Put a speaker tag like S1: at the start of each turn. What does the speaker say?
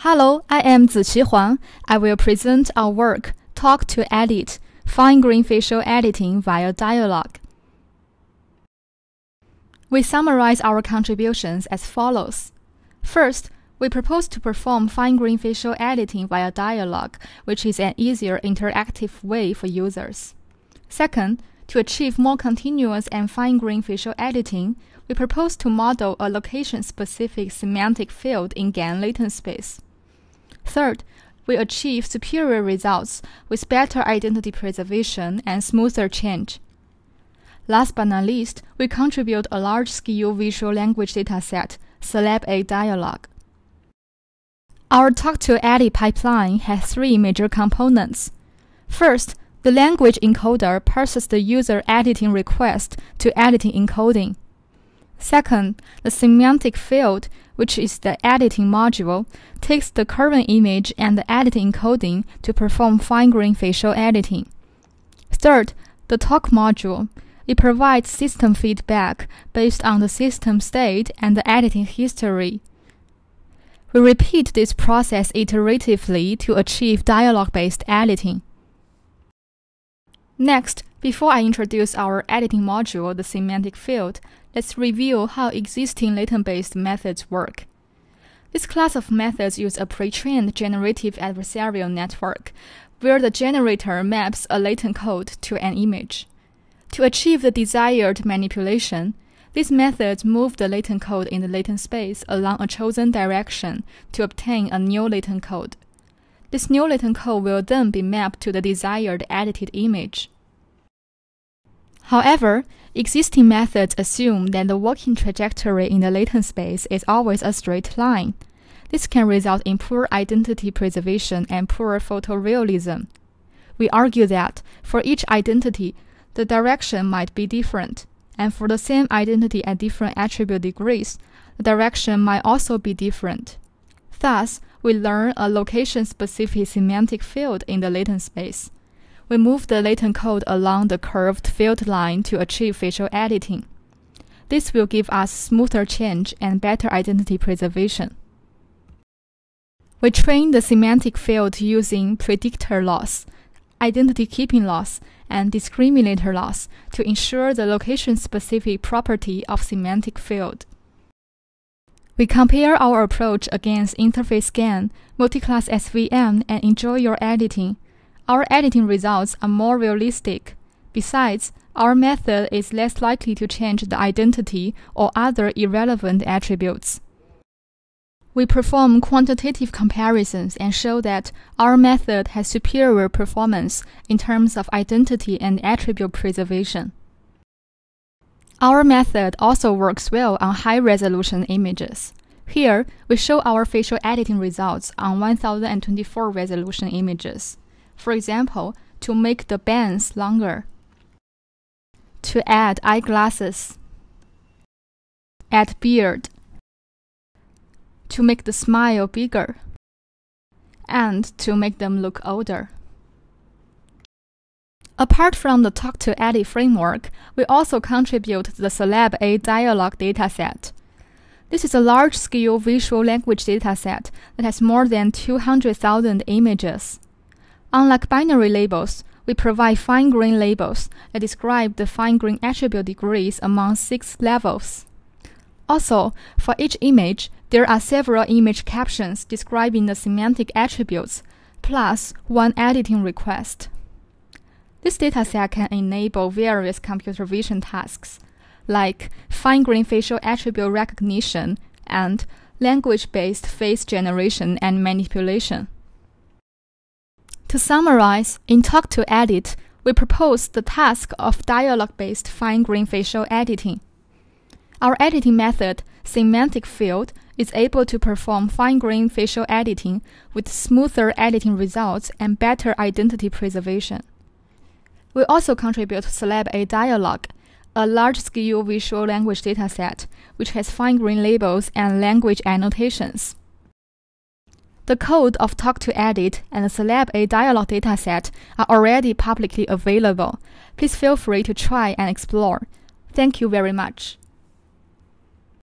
S1: Hello, I am Ziqi Huang. I will present our work, Talk to Edit, Fine-grained facial editing via Dialog. We summarize our contributions as follows. First, we propose to perform fine-grained facial editing via Dialog, which is an easier interactive way for users. Second, to achieve more continuous and fine-grained facial editing, we propose to model a location-specific semantic field in GAN latent space. Third, we achieve superior results with better identity preservation and smoother change. Last but not least, we contribute a large-scale visual language dataset, Slab Dialog. Our talk-to-edit pipeline has three major components. First, the language encoder parses the user editing request to editing encoding. Second, the semantic field, which is the editing module, takes the current image and the editing encoding to perform fine-grained facial editing. Third, the talk module. It provides system feedback based on the system state and the editing history. We repeat this process iteratively to achieve dialogue-based editing. Next, before I introduce our editing module, the semantic field, let's review how existing latent-based methods work. This class of methods use a pre-trained generative adversarial network, where the generator maps a latent code to an image. To achieve the desired manipulation, these methods move the latent code in the latent space along a chosen direction to obtain a new latent code. This new latent code will then be mapped to the desired edited image. However, existing methods assume that the working trajectory in the latent space is always a straight line. This can result in poor identity preservation and poor photorealism. We argue that, for each identity, the direction might be different, and for the same identity at different attribute degrees, the direction might also be different. Thus, we learn a location-specific semantic field in the latent space. We move the latent code along the curved field line to achieve facial editing. This will give us smoother change and better identity preservation. We train the semantic field using predictor loss, identity keeping loss, and discriminator loss to ensure the location-specific property of semantic field. We compare our approach against interface GAN, multi-class SVM, and enjoy your editing. Our editing results are more realistic. Besides, our method is less likely to change the identity or other irrelevant attributes. We perform quantitative comparisons and show that our method has superior performance in terms of identity and attribute preservation. Our method also works well on high-resolution images. Here, we show our facial editing results on 1024 resolution images. For example, to make the bands longer, to add eyeglasses, add beard, to make the smile bigger, and to make them look older. Apart from the talk-to-edit framework, we also contribute the Slab Dialog dataset. This is a large-scale visual language dataset that has more than 200,000 images. Unlike binary labels, we provide fine-grained labels that describe the fine-grained attribute degrees among 6 levels. Also, for each image, there are several image captions describing the semantic attributes, plus one editing request. This dataset can enable various computer vision tasks, like fine-grained facial attribute recognition and language-based face generation and manipulation. To summarize, in Talk to Edit, we propose the task of dialogue-based fine-grained facial editing. Our editing method, Semantic Field, is able to perform fine-grained facial editing with smoother editing results and better identity preservation. We also contribute Slab Dialog, a large-scale visual language dataset which has fine-grained labels and language annotations. The code of Talk to Edit and the Slab Dialog dataset are already publicly available. Please feel free to try and explore. Thank you very much.